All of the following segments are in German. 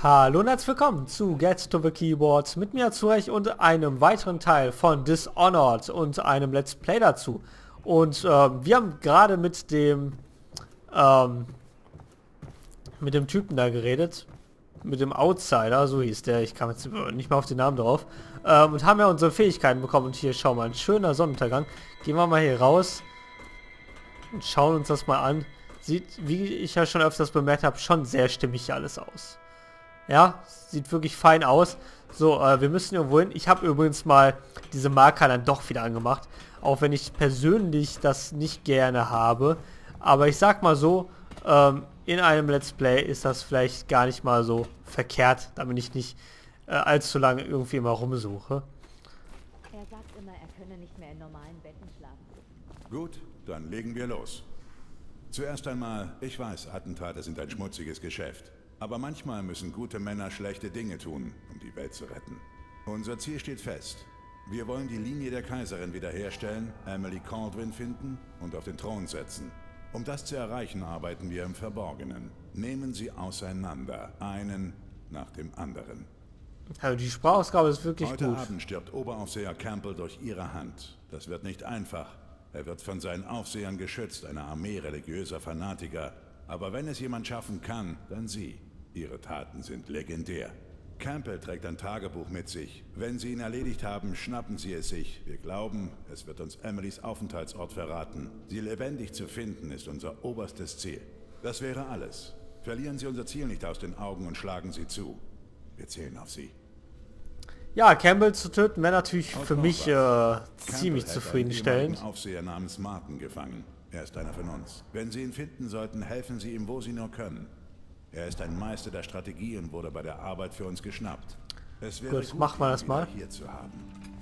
Hallo und herzlich willkommen zu Get to the Keyboard mit mir Zurech und einem weiteren Teil von Dishonored und einem Let's Play dazu. Und wir haben gerade mit dem Typen da geredet, mit dem Outsider, so hieß der, ich kam jetzt nicht mehr auf den Namen drauf, und haben ja unsere Fähigkeiten bekommen. Und hier, schau mal, ein schöner Sonnenuntergang. Gehen wir mal hier raus und schauen uns das mal an. Sieht, wie ich ja schon öfters bemerkt habe, schon sehr stimmig alles aus. Ja, sieht wirklich fein aus. So, wir müssen irgendwo hin. Ich habe übrigens mal diese Marker dann doch wieder angemacht. Auch wenn ich persönlich das nicht gerne habe. Aber ich sag mal so, in einem Let's Play ist das vielleicht gar nicht mal so verkehrt, damit ich nicht allzu lange irgendwie immer rumsuche. Er sagt immer, er könne nicht mehr in normalen Betten schlafen. Gut, dann legen wir los. Zuerst einmal, ich weiß, Attentate sind ein schmutziges Geschäft. Aber manchmal müssen gute Männer schlechte Dinge tun, um die Welt zu retten. Unser Ziel steht fest. Wir wollen die Linie der Kaiserin wiederherstellen, Emily Kaldwin finden und auf den Thron setzen. Um das zu erreichen, arbeiten wir im Verborgenen. Nehmen Sie auseinander, einen nach dem anderen. Also die Sprachausgabe ist wirklich Heute gut. Abend stirbt Oberaufseher Campbell durch Ihre Hand. Das wird nicht einfach. Er wird von seinen Aufsehern geschützt, einer Armee religiöser Fanatiker. Aber wenn es jemand schaffen kann, dann Sie. Ihre Taten sind legendär. Campbell trägt ein Tagebuch mit sich. Wenn Sie ihn erledigt haben, schnappen Sie es sich. Wir glauben, es wird uns Emilys Aufenthaltsort verraten. Sie lebendig zu finden, ist unser oberstes Ziel. Das wäre alles. Verlieren Sie unser Ziel nicht aus den Augen und schlagen Sie zu. Wir zählen auf Sie. Ja, Campbell zu töten wäre natürlich für mich ziemlich zufriedenstellend. Einen Aufseher namens Martin gefangen. Er ist einer von uns. Wenn Sie ihn finden sollten, helfen Sie ihm, wo Sie nur können. Er ist ein Meister der Strategie und wurde bei der Arbeit für uns geschnappt. Es wäre gut, machen wir das mal. Hier zu haben.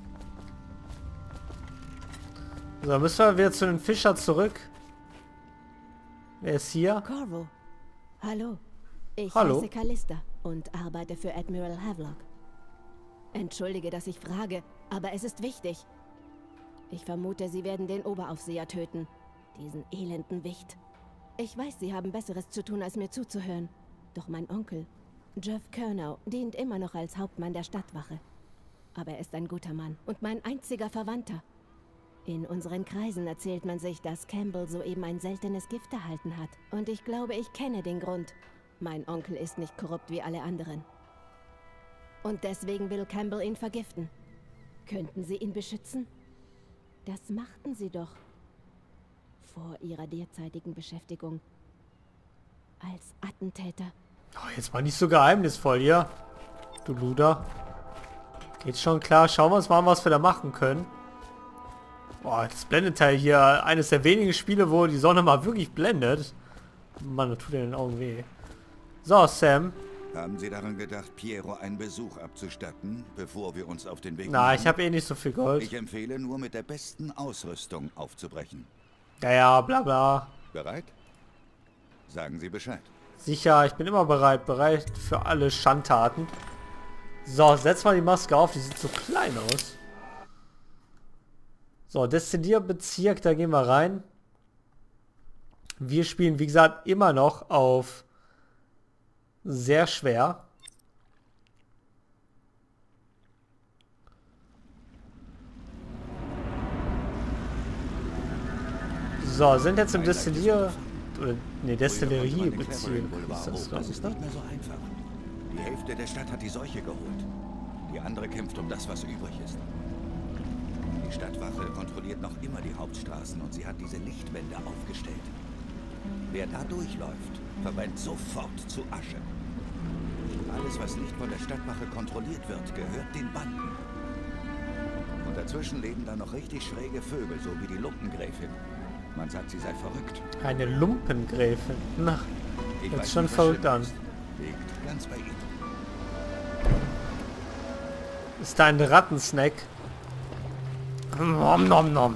So, müssen wir wieder zu den Fischer zurück. Wer ist hier? Corvo, hallo. Ich Hallo. heiße Callista und arbeite für Admiral Havelock. Entschuldige, dass ich frage, aber es ist wichtig. Ich vermute, Sie werden den Oberaufseher töten. Diesen elenden Wicht. Ich weiß, Sie haben Besseres zu tun, als mir zuzuhören. Doch mein Onkel, Jeff Curnow, dient immer noch als Hauptmann der Stadtwache. Aber er ist ein guter Mann und mein einziger Verwandter. In unseren Kreisen erzählt man sich, dass Campbell soeben ein seltenes Gift erhalten hat. Und ich glaube, ich kenne den Grund. Mein Onkel ist nicht korrupt wie alle anderen. Und deswegen will Campbell ihn vergiften. Könnten Sie ihn beschützen? Das machten Sie doch. Vor Ihrer derzeitigen Beschäftigung als Attentäter. Oh, jetzt mal nicht so geheimnisvoll hier. Du Luder. Geht schon klar. Schauen wir uns mal an, was wir da machen können. Boah, das Blendenteil hier. Eines der wenigen Spiele, wo die Sonne mal wirklich blendet. Mann, das tut in den Augen weh. So, Sam. Haben Sie daran gedacht, Piero einen Besuch abzustatten, bevor wir uns auf den Weg Na, machen? ich habe eh nicht so viel Gold. Ich empfehle nur, mit der besten Ausrüstung aufzubrechen. Ja, ja, bla bla. Bereit? Sagen Sie Bescheid. Sicher, ich bin immer bereit. Bereit für alle Schandtaten. So, setz mal die Maske auf. Die sieht so klein aus. So, Destillierbezirk, da gehen wir rein. Wir spielen, wie gesagt, immer noch auf sehr schwer. So, sind jetzt im Destillier... Oder, ne, Destilleriebezirk. Ist das, Das ist nicht mehr so einfach. Die Hälfte der Stadt hat die Seuche geholt. Die andere kämpft um das, was übrig ist. Die Stadtwache kontrolliert noch immer die Hauptstraßen und sie hat diese Lichtwände aufgestellt. Wer da durchläuft, verbrennt sofort zu Asche. Alles, was nicht von der Stadtwache kontrolliert wird, gehört den Banden. Und dazwischen leben da noch richtig schräge Vögel, so wie die Lumpengräfin. Man sagt, sie sei verrückt. Eine Lumpengräfin. Na, Ich jetzt weiß schon nicht, was verrückt schlimmer an. ist. Liegt ganz bei Ihnen. Ist da ein Rattensnack? Nom, nom, nom.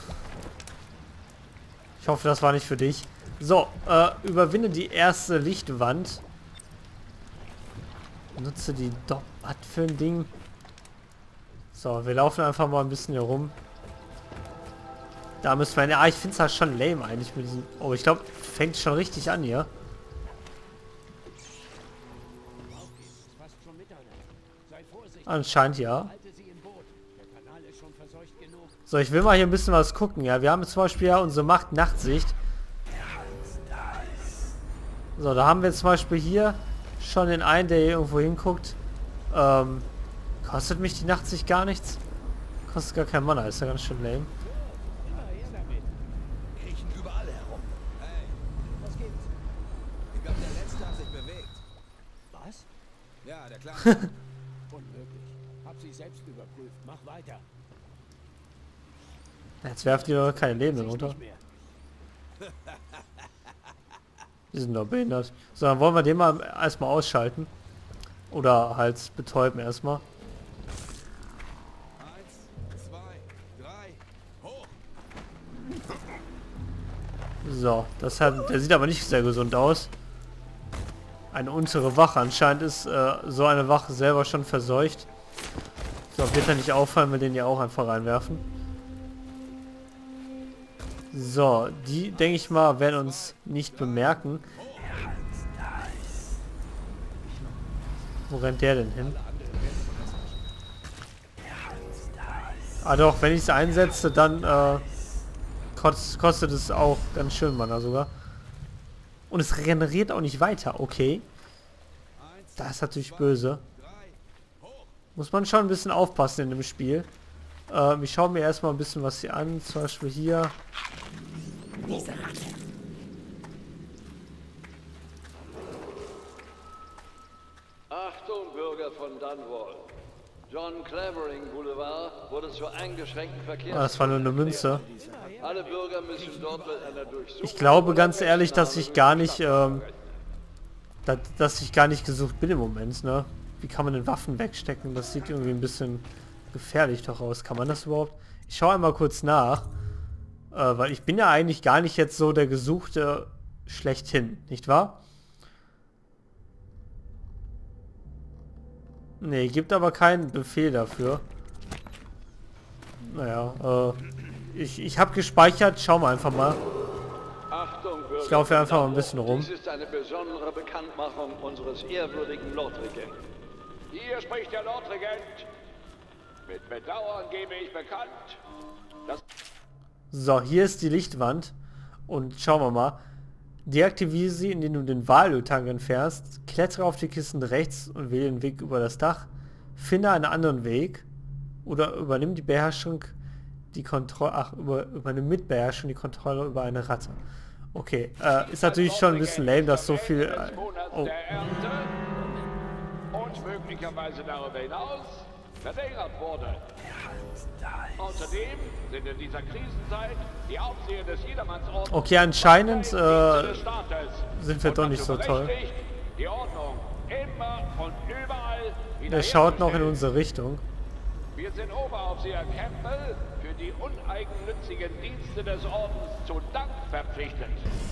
Ich hoffe, das war nicht für dich. So, überwinde die erste Lichtwand. Nutze die Was für ein Ding? So, wir laufen einfach mal ein bisschen hier rum. Da müssen wir... Ja, ich finde es halt schon lame eigentlich mit diesem... Oh, ich glaube, fängt schon richtig an hier. Anscheinend ja. So, ich will mal hier ein bisschen was gucken. Ja, wir haben zum Beispiel ja unsere Macht Nachtsicht. So, da haben wir zum Beispiel hier schon den einen, der hier irgendwo hinguckt. Kostet mich die Nachtsicht gar nichts? Kostet gar kein Mana, ist ja ganz schön lame. Kriechen überall herum. Hey, was gibt's? Ich glaube, der Letzte hat sich bewegt. Was? Ja, der Kleine. Unmöglich. Hab sie selbst überprüft. Mach weiter. Jetzt werft ihr doch keine Leben runter. Nicht mehr. Die sind doch behindert. So, dann wollen wir den mal erstmal ausschalten. Oder halt betäuben erstmal. 1, 2, 3, hoch. So, der sieht aber nicht sehr gesund aus. Eine untere Wache. Anscheinend ist so eine Wache selber schon verseucht. So, wird er nicht auffallen, wir den ja auch einfach reinwerfen. So, die, denke ich mal, werden uns nicht bemerken. Wo rennt der denn hin? Ah doch, wenn ich es einsetze, dann kostet es auch ganz schön Mana sogar. Und es regeneriert auch nicht weiter, okay. Das ist natürlich böse. Muss man schon ein bisschen aufpassen in dem Spiel. Ich schaue mir erstmal ein bisschen was hier an. Zum Beispiel hier. Achtung, Bürger von Dunwall. John Clavering Boulevard wurde zur eingeschränkten Verkehrs... Ah, das war nur eine Münze. Alle Bürger müssen dort mit einer Durchsuchung... Ich glaube ganz ehrlich, dass ich gar nicht, dass ich gar nicht gesucht bin im Moment, ne? Wie kann man denn Waffen wegstecken? Das sieht irgendwie ein bisschen gefährlich doch aus. Kann man das überhaupt? Ich schaue einmal kurz nach. Weil ich bin ja eigentlich gar nicht jetzt so der Gesuchte schlechthin, nicht wahr? Nee, gibt aber keinen Befehl dafür. Naja, ich habe gespeichert. Schauen wir einfach mal. Achtung, Bürger Ich laufe einfach mal ein von bisschen Dunwall. rum. Dies ist eine besondere Bekanntmachung unseres ehrwürdigen Lordregenten. Hier spricht der Lordregent. Mit Bedauern gebe ich bekannt, dass... So, hier ist die Lichtwand. Und schauen wir mal. Deaktiviere sie, indem du den Wahltank entfernst. Klettere auf die Kisten rechts und wähle den Weg über das Dach. Finde einen anderen Weg. Oder übernimm die Beherrschung, die Kontrolle... Ach, übernimm mit Beherrschung die Kontrolle über eine Ratte. Okay, ist natürlich schon ein bisschen lame, dass so viel... Oh. Und möglicherweise darüber hinaus verlängert wurde. Außerdem sind in dieser Krisenzeit die Aufseher des Jedermannsordens... Okay, anscheinend des Staates sind wir doch nicht so toll. Die Ordnung immer und überall Der schaut noch in unsere Richtung. Wir sind Oberaufseher Campbell für die uneigennützigen Dienste des Ordens zu Dank verpflichtet.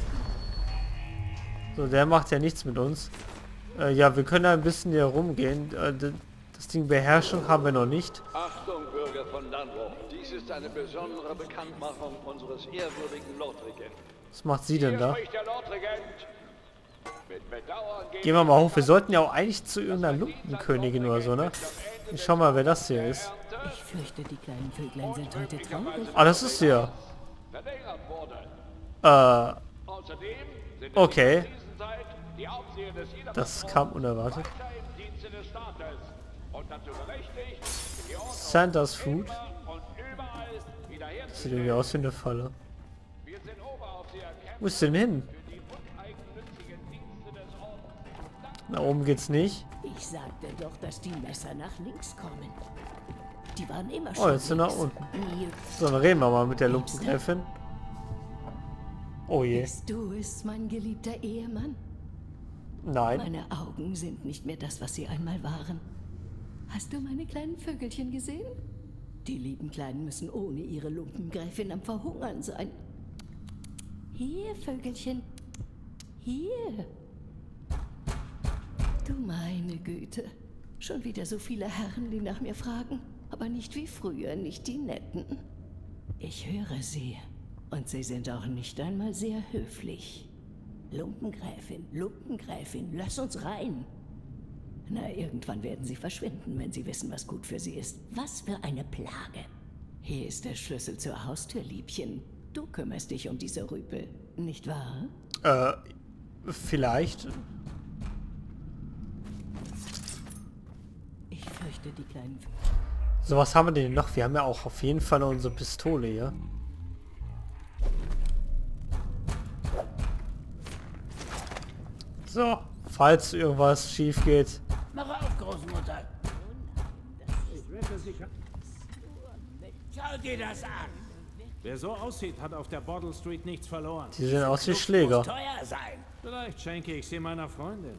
So, der macht ja nichts mit uns. Ja, wir können da ein bisschen hier rumgehen. Das Ding Beherrschung haben wir noch nicht. Achtung, Bürger von Dunwall. Dies ist eine besondere Bekanntmachung unseres ehrwürdigen Lordregenten. Was macht sie denn da? Hier spricht der Lordregent. Mit Bedauern Gehen wir mal hoch. Wir sollten ja auch eigentlich zu irgendeiner Lumpenkönigin oder so, ne? Ich schau mal, wer das hier ist. Ich fürchte, die kleinen Vöglein sind heute traurig. Ah, das ist hier. verlängert wurde. Außerdem sind in Okay. dieser Krisenzeit die Aufseher des Das kam unerwartet. weiter im Dienste des Staates und dazu berechtigt, die Ordnung Santa's Food. und überall Sieht wiederherzustellen. irgendwie aus wie eine Falle. Wir sind Oberaufseher Campbell Wo ist denn hin? für die uneigennützigen Dienste des Ordens. Nach oben geht's nicht. Ich sagte doch, dass die Messer nach links kommen. Die waren immer Oh, schon jetzt sind wir nach links. unten. Nie. So, dann reden wir mal mit der Lumpengräfin. Oh je. Bist du es, mein geliebter Ehemann? Nein. Meine Augen sind nicht mehr das, was sie einmal waren. Hast du meine kleinen Vögelchen gesehen? Die lieben Kleinen müssen ohne ihre Lumpengräfin am Verhungern sein. Hier, Vögelchen. Hier. Du meine Güte. Schon wieder so viele Herren, die nach mir fragen. Aber nicht wie früher, nicht die Netten. Ich höre sie. Und sie sind auch nicht einmal sehr höflich. Lumpengräfin, Lumpengräfin, lass uns rein. Na, irgendwann werden sie verschwinden, wenn sie wissen, was gut für sie ist. Was für eine Plage. Hier ist der Schlüssel zur Haustür, Liebchen. Du kümmerst dich um diese Rüpel, nicht wahr? Vielleicht. Ich fürchte, die kleinen... So, was haben wir denn noch? Wir haben ja auch auf jeden Fall noch unsere Pistole hier. So, falls irgendwas schief geht. Mach auf, Großmutter. Schau dir das an. Wer so aussieht, hat auf der Bottle Street nichts verloren. Die sehen aus wie Schläger. Muss teuer sein. Vielleicht schenke ich sie meiner Freundin.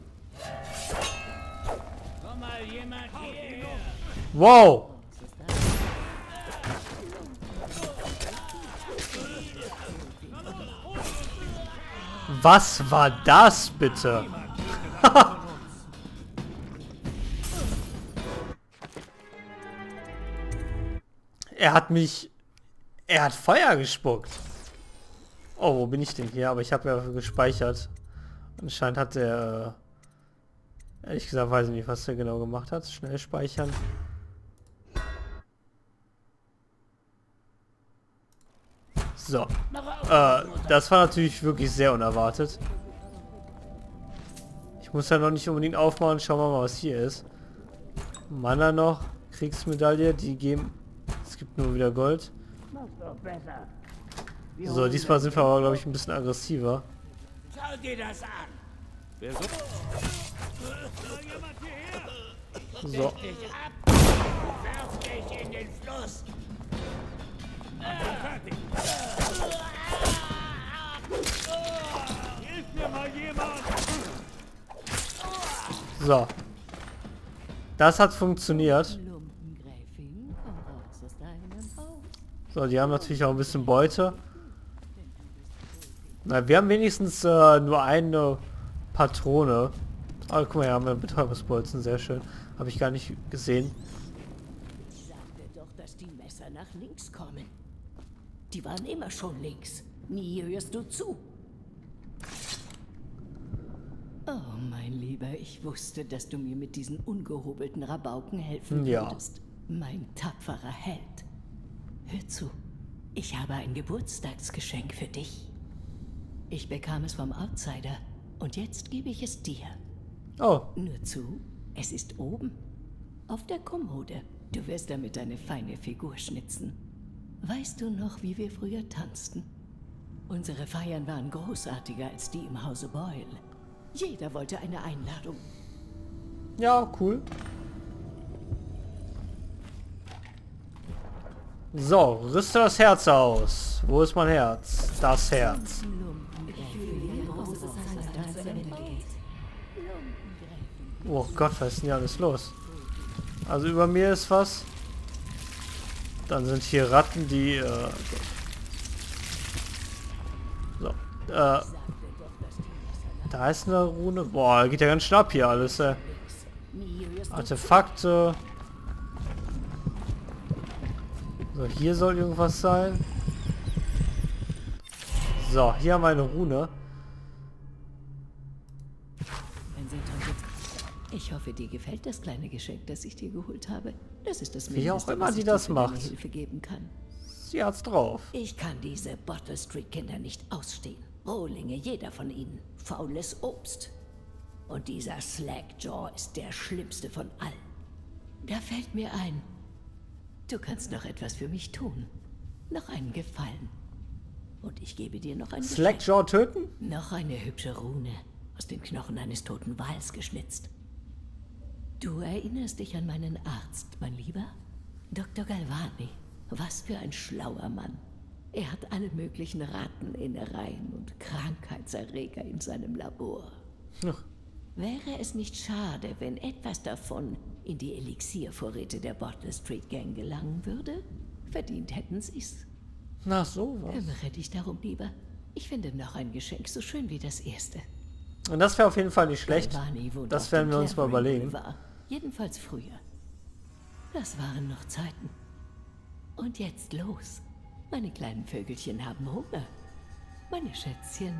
Komm mal jemand hierher. Wow! Was war das bitte? Er hat Feuer gespuckt. Oh, wo bin ich denn hier? Aber ich habe ja gespeichert. Anscheinend hat er... ehrlich gesagt weiß ich nicht, was er genau gemacht hat. Schnell speichern. So. Das war natürlich wirklich sehr unerwartet. Ich muss ja noch nicht unbedingt aufmachen. Schauen wir mal, was hier ist. Mana noch. Kriegsmedaille. Die geben... Es gibt nur wieder Gold. So, diesmal sind wir aber, glaube ich, ein bisschen aggressiver. Schau dir das an. Wer so... So. Dich ab. Werf dich in den Fluss. Hilf mir mal jemand. So. Das hat funktioniert. Lumpengräfin, komm raus aus deinem Haus. So, die haben natürlich auch ein bisschen Beute. Na, wir haben wenigstens nur eine Patrone. Aber guck mal, hier haben wir Betäubungsbolzen, sehr schön. Habe ich gar nicht gesehen. Ich sagte doch, dass die Messer nach links kommen. Die waren immer schon links. Nie hörst du zu. Oh, mein Lieber, ich wusste, dass du mir mit diesen ungehobelten Rabauken helfen würdest. Mein tapferer Held. Hör zu, ich habe ein Geburtstagsgeschenk für dich. Ich bekam es vom Outsider und jetzt gebe ich es dir. Oh, Nur zu, es ist oben. Auf der Kommode. Du wirst damit eine feine Figur schnitzen. Weißt du noch, wie wir früher tanzten? Unsere Feiern waren großartiger als die im Hause Boyle. Jeder wollte eine Einladung. ja, cool. So, rüste das Herz aus. Wo ist mein Herz? Das Herz. Oh Gott, was ist denn hier alles los? Also über mir ist was. Dann sind hier Ratten, die... so. Da ist eine Rune. Boah, geht ja ganz schnapp hier alles. Artefakte. So, hier soll irgendwas sein. So, hier haben wir eine Rune. Ich hoffe, dir gefällt das kleine Geschenk, das ich dir geholt habe. Das ist das Wie auch Mindeste, immer was die ich das dir für deine macht. Hilfe geben kann. Sie hat's drauf. Ich kann diese Bottle Street Kinder nicht ausstehen. Rohlinge, jeder von ihnen. Faules Obst. Und dieser Slackjaw ist der schlimmste von allen. Da fällt mir ein, du kannst noch etwas für mich tun. Noch einen Gefallen. Und ich gebe dir noch ein Geschenk. Slackjaw töten? Noch eine hübsche Rune, aus den Knochen eines toten Wals geschnitzt. Du erinnerst dich an meinen Arzt, mein Lieber? Dr. Galvani. Was für ein schlauer Mann. Er hat alle möglichen Ratteninnereien und Krankheitserreger in seinem Labor. Ach. Wäre es nicht schade, wenn etwas davon in die Elixiervorräte der Bottle Street Gang gelangen würde? Verdient hätten sie's. Na sowas. Kümmere dich darum lieber. Ich finde noch ein Geschenk so schön wie das erste. Und das wäre auf jeden Fall nicht schlecht. Galvani wohnt Das auf werden dem wir uns mal Clavering überlegen. Boulevard. Jedenfalls früher. Das waren noch Zeiten. Und jetzt los. Meine kleinen Vögelchen haben Hunger. Meine Schätzchen.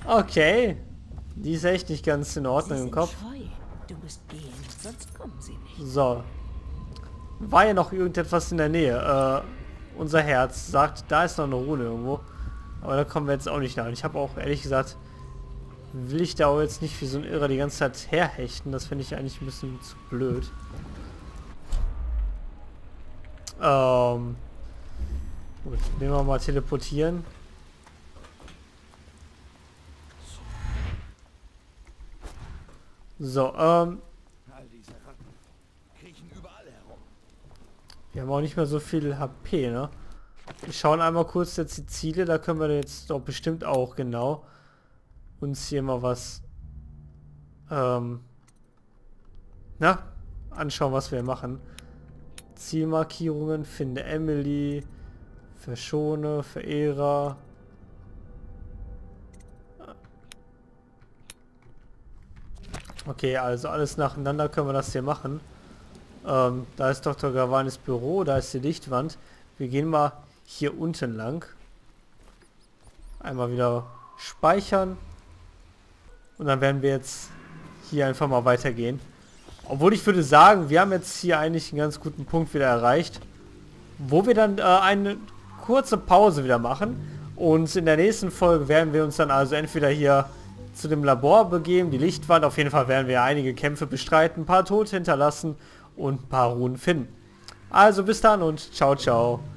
Okay. Die ist echt nicht ganz in Ordnung im Kopf. Scheu. Du musst gehen, sonst kommen sie nicht. So. War ja noch irgendetwas in der Nähe. Unser Herz sagt, da ist noch eine Rune irgendwo. Aber da kommen wir jetzt auch nicht nach. Und ich habe auch ehrlich gesagt, will ich da auch jetzt nicht wie so ein Irrer die ganze Zeit herhechten. Das finde ich eigentlich ein bisschen zu blöd. Gut, nehmen wir mal teleportieren. So, All diese Ratten kriechen überall herum. wir haben auch nicht mehr so viel HP, ne? Wir schauen einmal kurz jetzt die Ziele, da können wir jetzt doch bestimmt auch genau uns hier mal was anschauen, was wir machen. Zielmarkierungen, finde Emily, verschone, Verehrer. Okay, also alles nacheinander können wir das hier machen. Da ist Dr. Gavanis Büro, da ist die Lichtwand. Wir gehen mal hier unten lang. Einmal wieder speichern. Und dann werden wir jetzt hier einfach mal weitergehen. Obwohl ich würde sagen, wir haben jetzt hier eigentlich einen ganz guten Punkt wieder erreicht. Wo wir dann eine kurze Pause wieder machen. Und in der nächsten Folge werden wir uns dann also entweder hier zu dem Labor begeben, die Lichtwand. Auf jeden Fall werden wir einige Kämpfe bestreiten, ein paar Tote hinterlassen und ein paar Runen finden. Also bis dann und ciao, ciao.